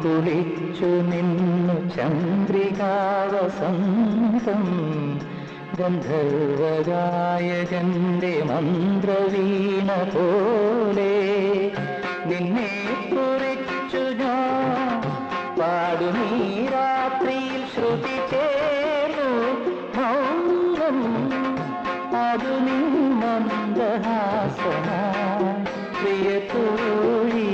കുളിച്ചു നിന്നു ചന്ദ്രികാവസന്തം ഗന്ധർവഗായകന്റെ മന്ത്രവീണ പോലെ നിന്നെ കുറിച്ചു ഞാൻ പാടുമീ രാത്രിയിൽ ശ്രുതി ചേർന്നു മൗനം അതു നിൻ മന്ദഹാസമായി പ്രിയ തോഴി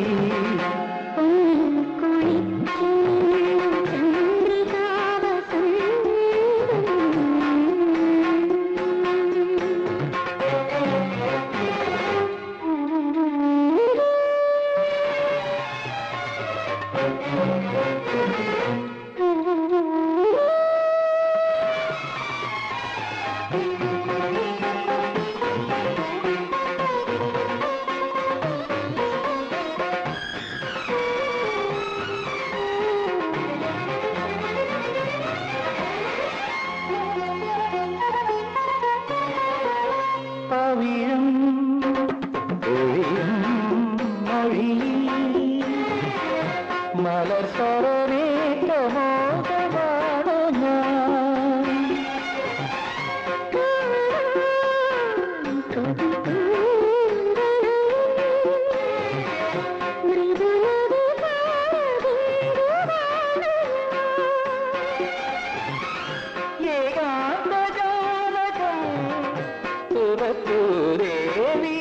മലർ സ്വരമേറ്റമോദമാണ് ഏകാന്തജാലകം തുറക്കൂ ദേവി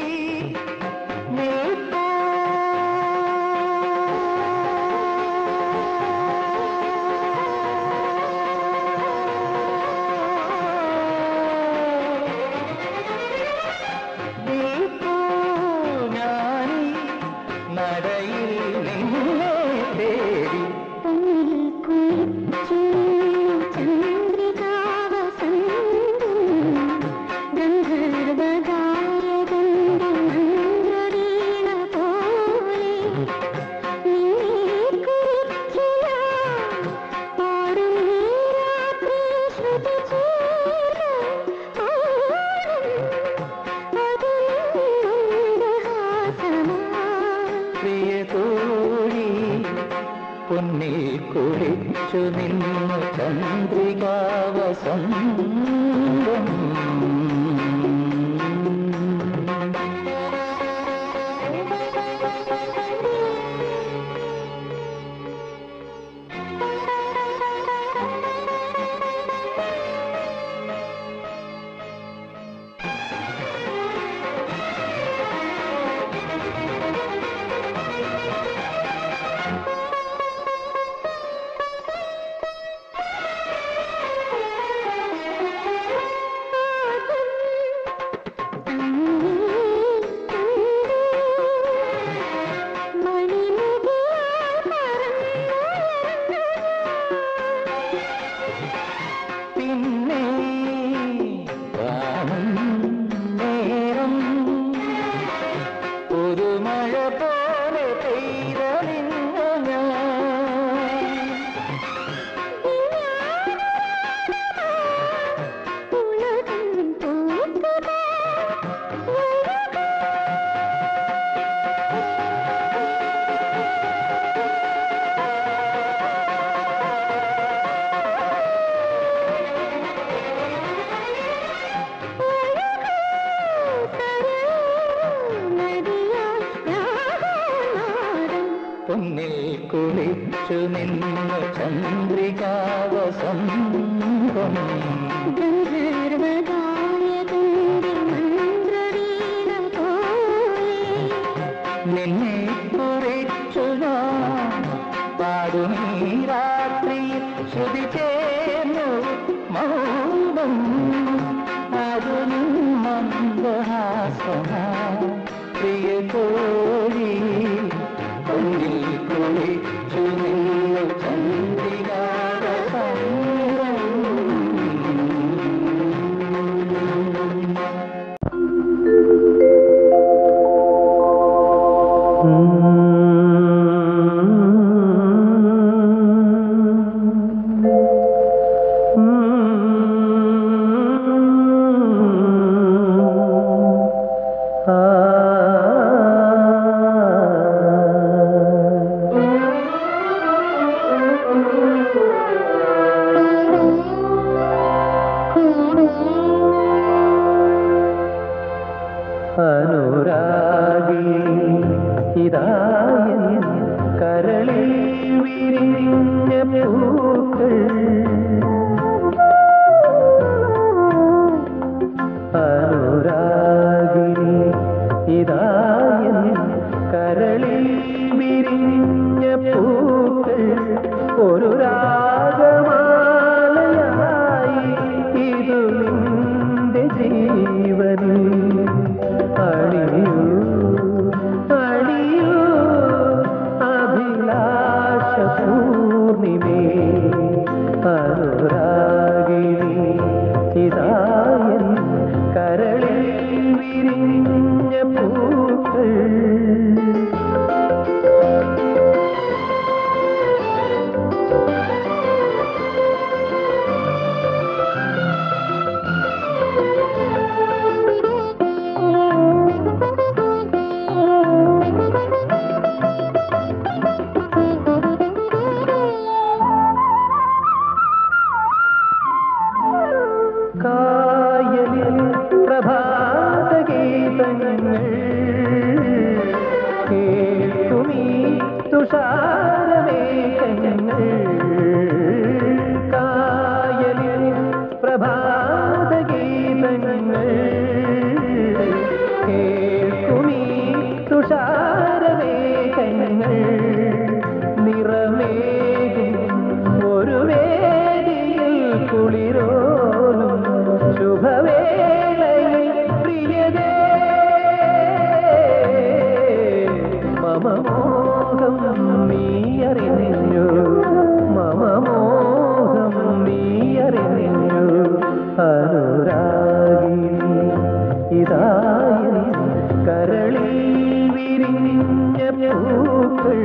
പൊന്നിൽ കുളിച്ചു നിന്നു ചന്ദ്രികാവസന്തം പൊന്നിൽ കുളിച്ചു നിന്നു ചന്ദ്രികാവസന്തം നിന്നെ കുറിച്ചു ഞാൻ പാടുമീ രാത്രിയിൽ ശ്രുതി ചേർന്നു മൗനം അതു നിൻ മന്ദഹാസമായി പ്രിയ തോഴി പൊന്നിൽ കുളിച്ചു നിന്നു ചന്ദ്രികാവസന്തം പ്രഭാതഗീതങ്ങൾ കേൾക്കുമീ തുഷാരമേഘങ്ങൾ കായലിൽ പ്രഭാതഗീതങ്ങൾ കേൾക്കുമീ തുഷാരമേഘങ്ങൾ നിറമേകും ഒരു വേദിയിൽ കുളിരോലും ശുഭവേളയിൽ പ്രിയതേ മമമോഹം നീ അറിഞ്ഞു മമമോഹം നീ അറിഞ്ഞു അനുരാഗി ഇതായി കരളിൽ വിരിഞ്ഞ പൂക്കൾ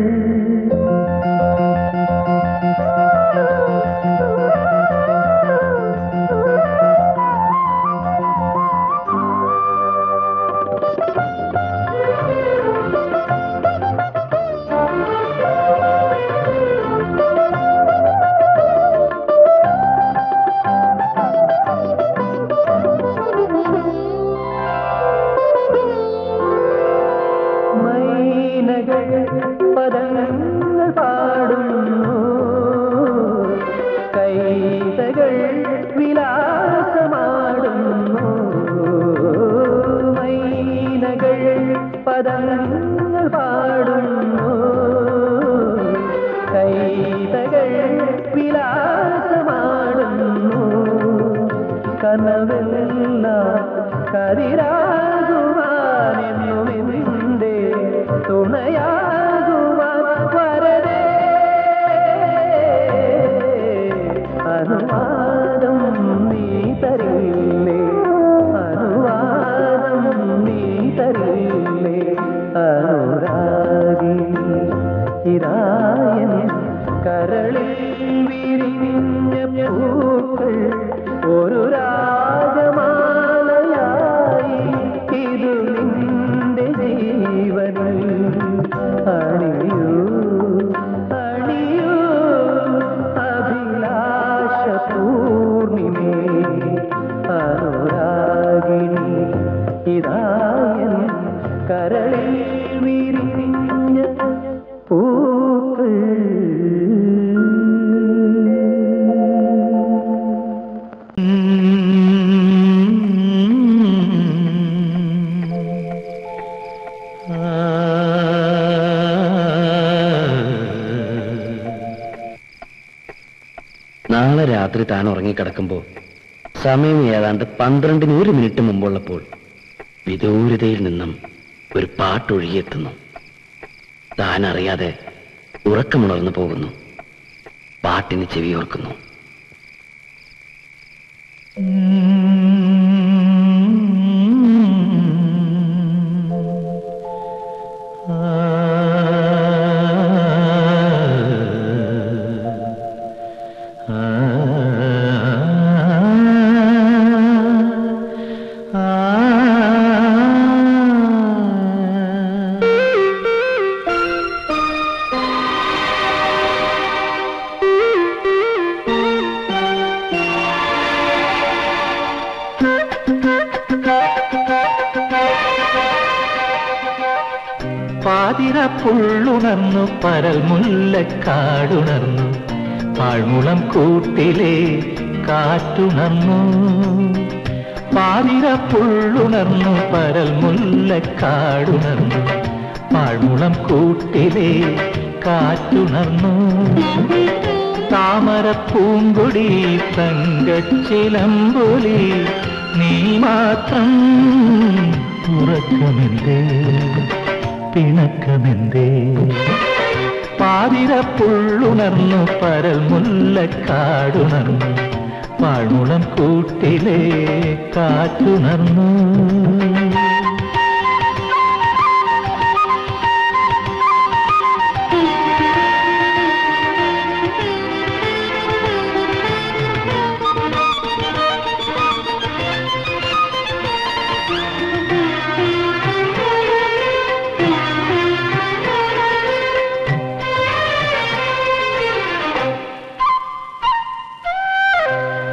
പദങ്ങൾ പാടുന്നു കൈതകൾ വിലാസമാടുന്നു മൈനകൾ പദങ്ങൾ പാടുന്നു കൈതകൾ വിലാസമാടുന്നു കനവെല്ലാം കതിരാകുവാനെന്നുമെന്റെ തുണയാകുവാൻ വരദേ അനുവാദം നീ തരില്ലേ അനുവാദം നീ തരില്ലേ അനുരാഗി ഇതായൻ കരളിൽ വിരിഞ്ഞ പൂക്കൾ ഒരു രാഗമാലയായി ഇത് നിന്റെ ജീവനിൽ അണിയൂ അണിയൂ അഭിലാഷ പൂർണിമേ അനുരാഗിണി ഇതായൻ കരളിൽ വിരിഞ്ഞ പൂക്കൾ നാളെ രാത്രി താൻ ഉറങ്ങിക്കിടക്കുമ്പോൾ സമയം ഏതാണ്ട് 12-ന് 1 മിനിറ്റ് മുമ്പുള്ളപ്പോൾ വിദൂരതയിൽ നിന്നും ഒരു പാട്ടൊഴുകിയെത്തുന്നു. താൻ അറിയാതെ ഉറക്കമുണർന്നു പോകുന്നു. പാട്ടിന് ചെവിയോർക്കുന്നു. പാതിരപ്പുള്ളുണർന്നു പരൽ മുല്ലക്കാടുണർന്നു പാഴ്മുളം കൂട്ടിലെ കാറ്റുണർന്നു പാതിരപ്പുള്ളുണർന്നു പരൽ മുല്ലക്കാടുണർന്നു പാഴ്മുളം കൂട്ടിലെ കാറ്റുണർന്നു താമരപ്പൂങ്കൊടി തങ്കച്ചിലമ്പൊലി നീ മാത്രം ഉറക്കമെന്തേ പിണക്കമെന്തേ പാതിരപ്പുള്ളുണർന്നു പരൽ മുല്ലക്കാടുണർന്നു പാഴ്മുളം കൂട്ടിലെ കാറ്റുണർന്നു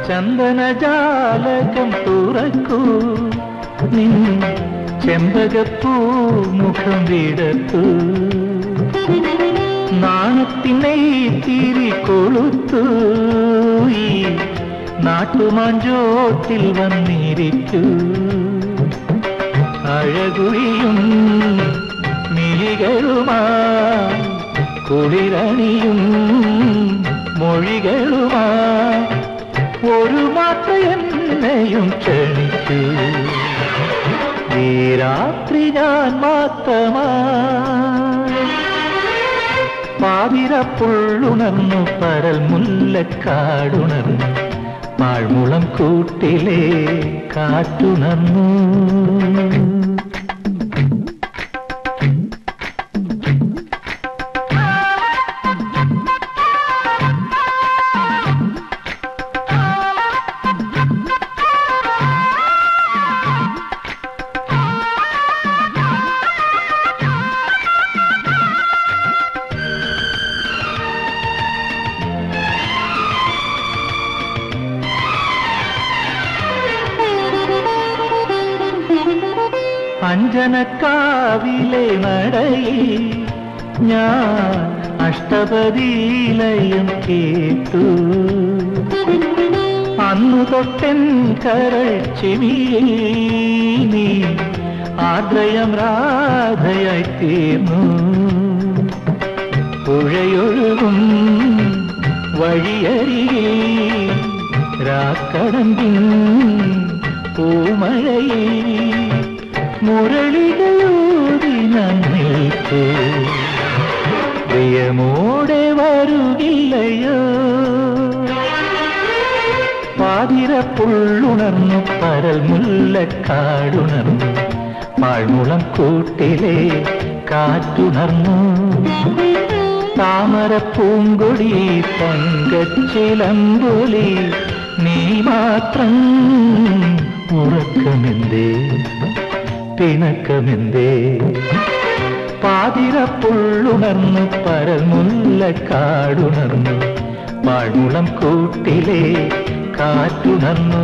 ചന്ദനജാലകം തുറക്കൂ, നിൻ ചെമ്പകപ്പൂ മുഖം വിടത്തു, നാണത്തിനെ തിരി കൊളുത്തു, ഈ നാട്ടുമാഞ്ചോട്ടിൽ വന്നിരിക്കൂ. അഴകുഴിയും മിഴികളുമാ കുളിരണിയും മൊഴികളുമാ ഒരു മാത്ര എന്നെയും ക്ഷണിക്കൂ. ഈ രാത്രി ഞാൻ മാത്രമായി പാതിരപ്പുള്ളുണർന്നു പരൽ മുല്ലക്കാടുണർന്നു പാഴ്മുളം കൂട്ടിലെ കാറ്റുണർന്നു. അഞ്ജനക്കാവിലെ നടയിൽ ഞാൻ അഷ്ടപതിലയം കേട്ടു, അന്നു തൊട്ടൻ കരൾ ചെവിയിൽ നീ ആദ്രയം രാധയായി തീർന്നു. പുഴയൊഴുകും വഴിയരികിൽ രാക്കടമ്പിൻ പൂമഴയിൽ മുരളികളൂതി ഞാൻ നിൽക്കൂ. പ്രിയമോടെ വരുകില്ലയോ? പാതിരപ്പുള്ളുണർന്നു പരൽ മുല്ലക്കാടുണർന്നു പാഴ്മുളം കൂട്ടിലെ കാറ്റുണർന്നു. താമരപ്പൂങ്കൊടി തങ്കച്ചിലമ്പൊലി നീ മാത്രം ഉറക്കമെന്തേ പിണക്കമെന്തേ? പാതിരപ്പുള്ളുണർന്നു പരൽ മുല്ലക്കാടുണർന്നു പാഴ്മുളം കൂട്ടിലെ കാറ്റുണർന്നു.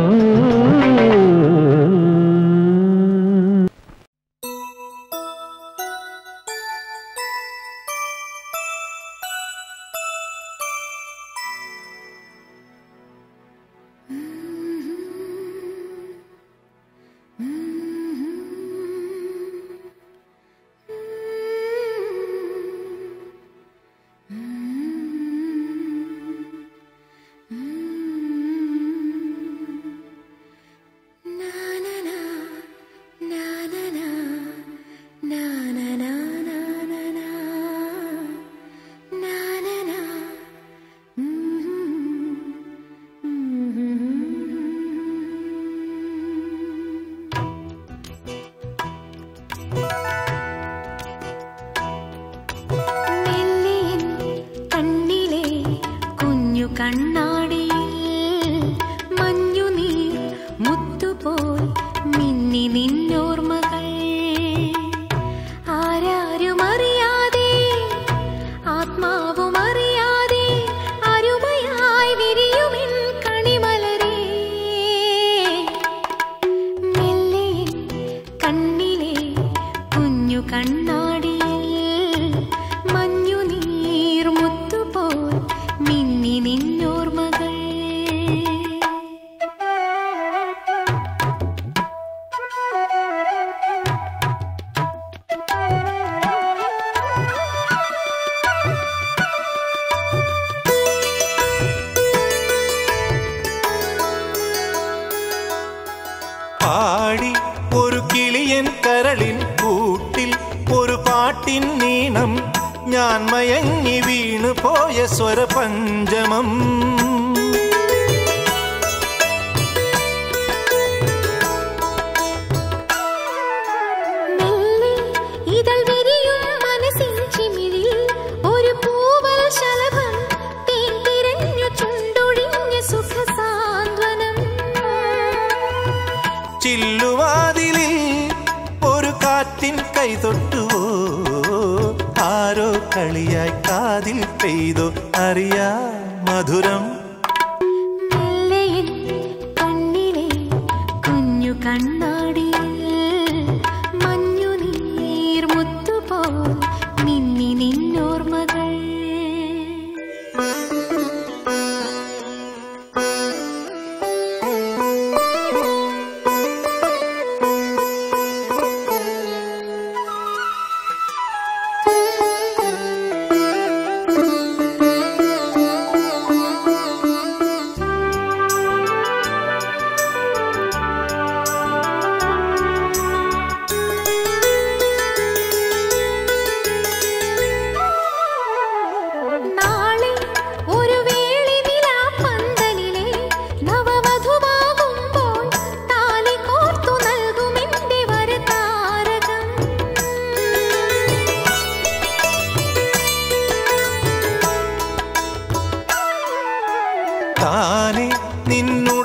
പാടി ഒരു കിളിയൻ കരളിൻ കൂട്ടിൽ ഒരു പാട്ടിൻ നീണം ഞാൻ മയങ്ങി വീണു പോയ സ്വരപഞ്ചമം. ചില്ലുവാതിലിൽ ഒരു കാറ്റിൻ കൈ തൊട്ടുവോ, ആരോ കളിയായി കാതിൽ പെയ്തോ അറിയാ മധുരം.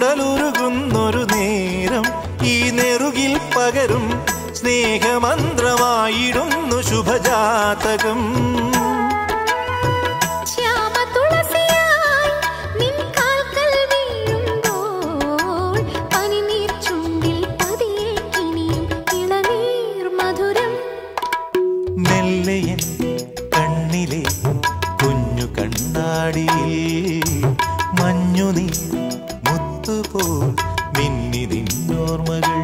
ഉടലുരുകുന്നൊരു നേരം ഈ നെറുകിൽ പകരും സ്നേഹമന്ത്രമായിടുന്നു ശുഭജാതകം. മെല്ലയൻ കണ്ണിലെ കുഞ്ഞു കണ്ണാടിയിൽ മഞ്ഞുനീർ മുത്തുപോൽ മിന്നി നിന്നോർമ്മകൾ.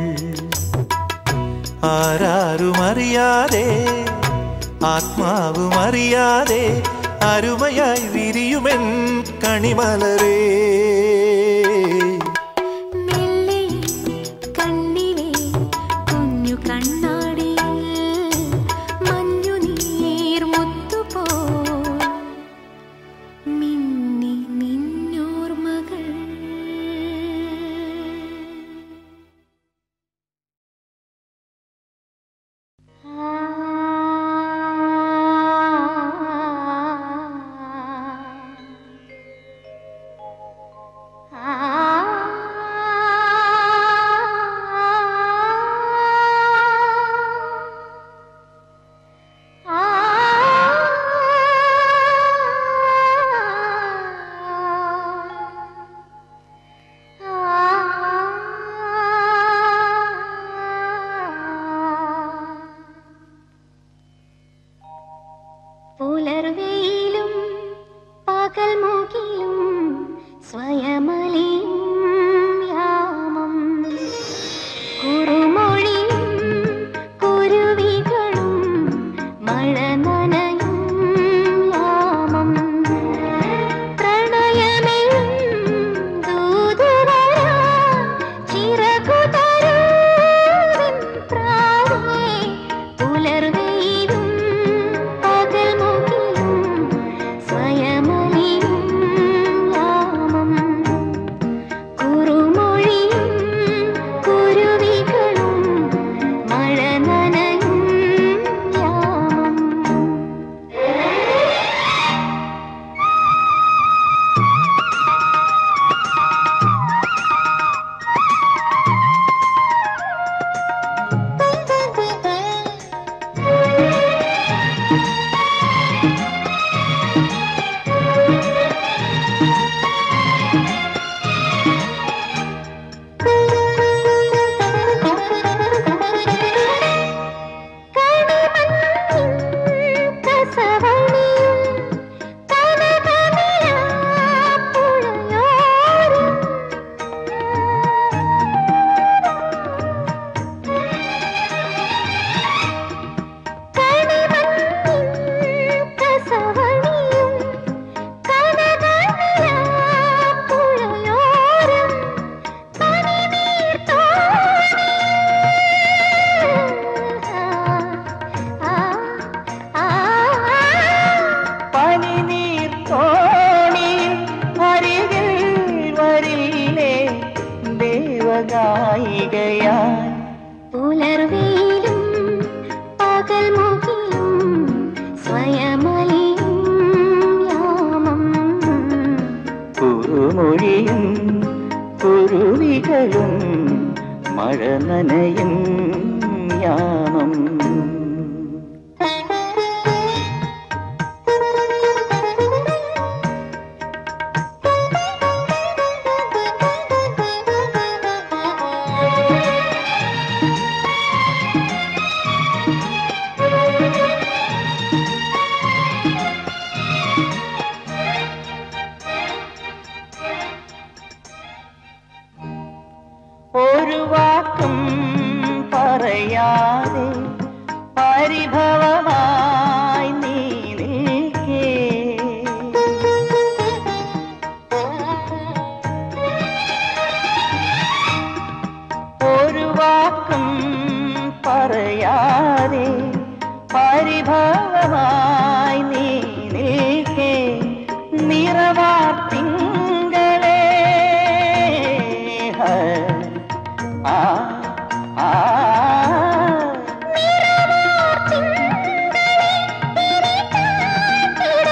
ആരാരുമറിയാതെ ആത്മാവുമറിയാതെ അരുമയായി വിരിയുമെൻ കണിമലരേ.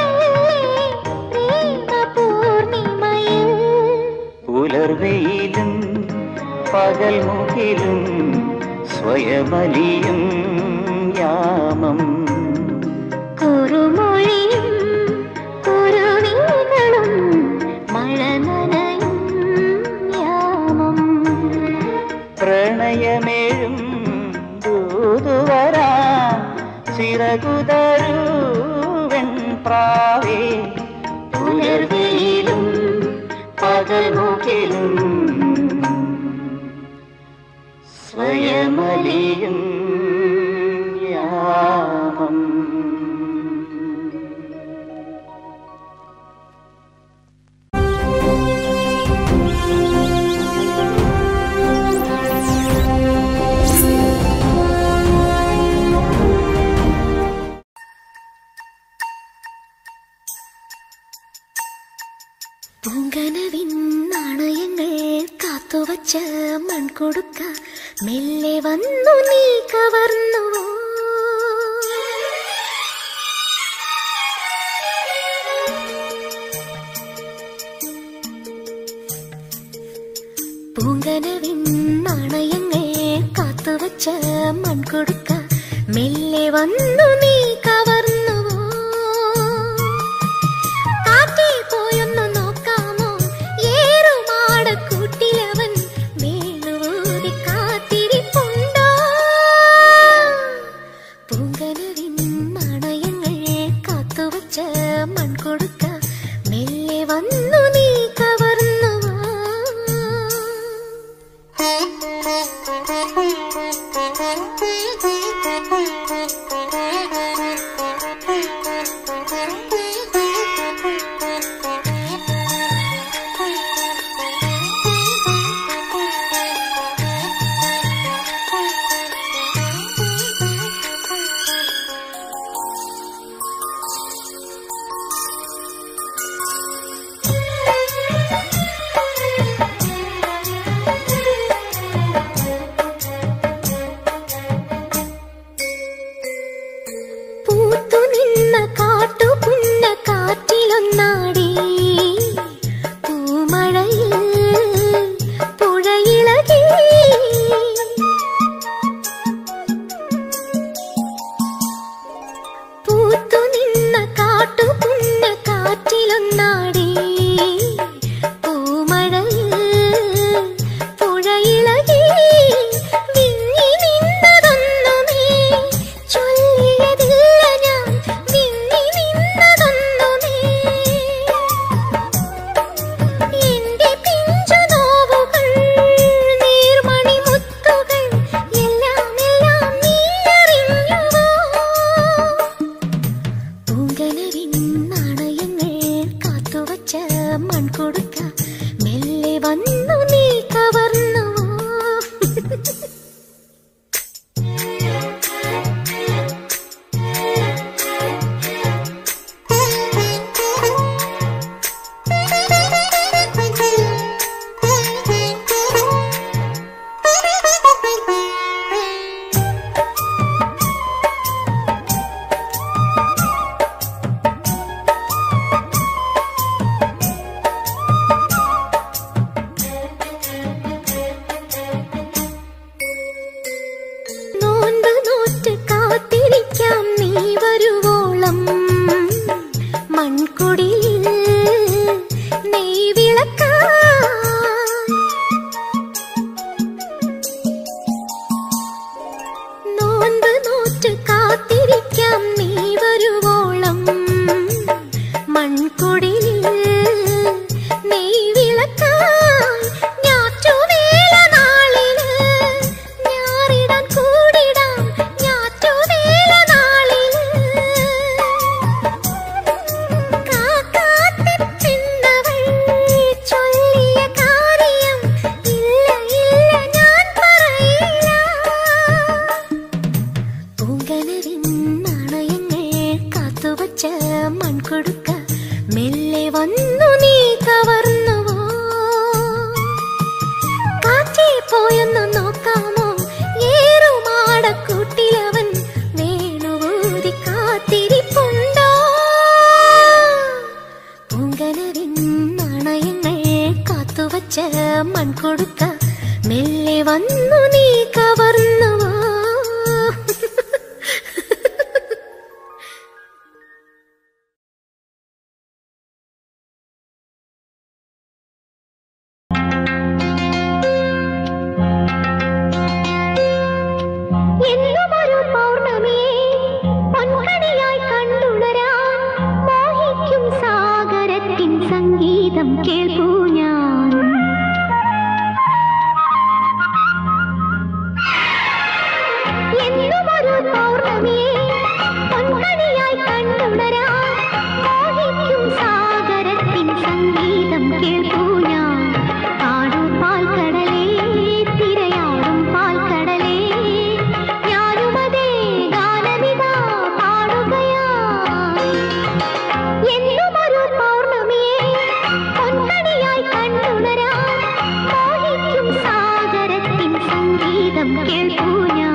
പുലർവെയിലും പകൽ മുകിലും സ്വയമലിയും യാമം കുറുമൊഴിയും കുരുവികളും മഴ നനയും യാമം പ്രണയമേഴും ദൂതുവരാ ചിറകുതരുവൻ പ്രാവേ പുലർവെയിലും പകൽ മുകിലും സ്വയമലിയും യാമം പൂങ്കനവിൻ നാണയങ്ങൾ കാത്തുവച്ച മൺകൊടുക്ക മെല്ലെ വന്നു നീ കവർന്നുവോ പൂങ്കനവിൻ നാണയങ്ങൾ കാത്തുവച്ച മൺകൊടുക്ക മെല്ലെ വന്നു നീ കവർന്നുവോ കാറ്റേ പോയൊന്നു നോക്കാമോ ഏറുമാടക്കൂട്ടിലവൻ വേണുവൂതി കാത്തിരിപ്പുണ്ടോ പൂങ്കനവിൻ നാണയങ്ങൾ കാത്തുവച്ച മൺകൊടുക്ക മെല്ലെ വന്നു നീ കവർന്നുവോ മെല്ലെ വന്നു നീ കവർന്നുവോ. എന്നുമൊരു പൗർണമിയെ പൊൻകണിയായി കണ്ടുണരാൻ മോഹിക്കും സാഗരത്തിൻ സംഗീതം കേൾക്കൂ ഞാൻ. എന്നുമൊരു പൗർണമിയെ പൊൻകണിയായി കണ്ടുണരാൻ മോഹിക്കും സാഗരത്തിൻ സംഗീതം കേൾക്കൂ ഞാൻ. പാടൂ പാൽക്കടലേ തിരയാടും പാൽക്കടലേ ഞാനുമതേ ഗാനമിതാ പാടുകയായി. എന്നുമൊരു പൗർണമിയെ പൊൻകണിയായി കണ്ടുണരാൻ മോഹിക്കും സാഗരത്തിൻ സംഗീതം കേൾക്കൂ ഞാൻ.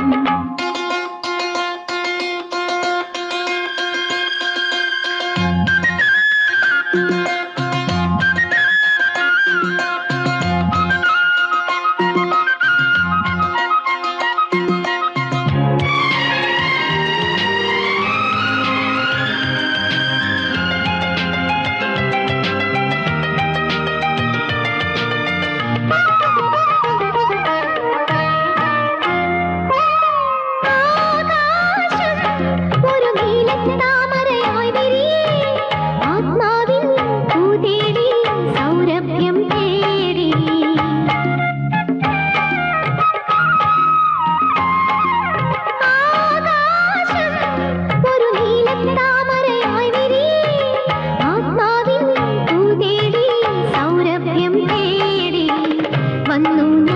ഒരു നീലത്താമരയായി വിരിയേ ആത്മാവിൻ പൂതേടി സൗരഭ്യം തേടി. ആകാശം ഒരു നീലത്താമരയായി വിരിയേ ആത്മാവിൻ പൂതേടി സൗരഭ്യം തേടി. വന്നു